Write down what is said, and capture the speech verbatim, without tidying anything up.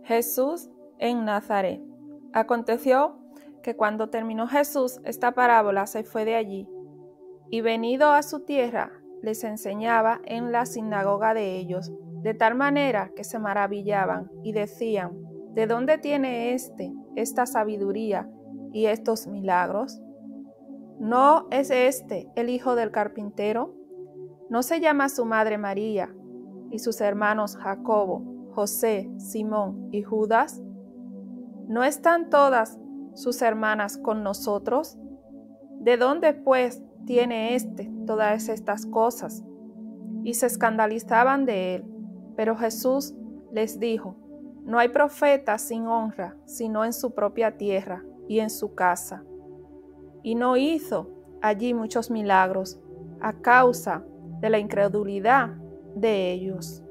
Jesús en Nazaret. Aconteció que cuando terminó Jesús esta parábola se fue de allí, y venido a su tierra les enseñaba en la sinagoga de ellos, de tal manera que se maravillaban y decían: ¿de dónde tiene éste esta sabiduría y estos milagros? ¿No es este el hijo del carpintero? ¿No se llama su madre María, y sus hermanos Jacobo, José, Simón y Judas? ¿No están todas sus hermanas con nosotros? ¿De dónde, pues, tiene éste todas estas cosas? Y se escandalizaban de él. Pero Jesús les dijo: no hay profeta sin honra, sino en su propia tierra y en su casa. Y no hizo allí muchos milagros, a causa de la incredulidad de ellos.